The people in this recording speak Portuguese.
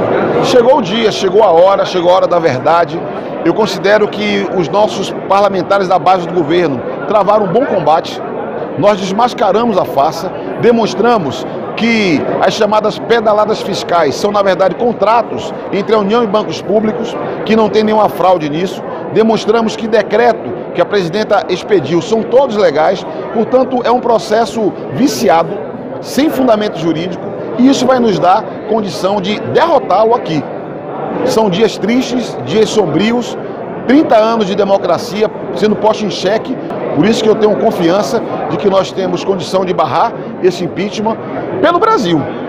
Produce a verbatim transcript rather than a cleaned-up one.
Chegou o dia, chegou a hora, chegou a hora da verdade. Eu considero que os nossos parlamentares da base do governo travaram um bom combate. Nós desmascaramos a farsa, demonstramos que as chamadas pedaladas fiscais são, na verdade, contratos entre a União e bancos públicos, que não tem nenhuma fraude nisso. Demonstramos que decreto que a presidenta expediu são todos legais, portanto, é um processo viciado, sem fundamento jurídico, e isso vai nos dar condição de derrotá-lo aqui. São dias tristes, dias sombrios, trinta anos de democracia sendo posta em xeque, por isso que eu tenho confiança de que nós temos condição de barrar esse impeachment pelo Brasil.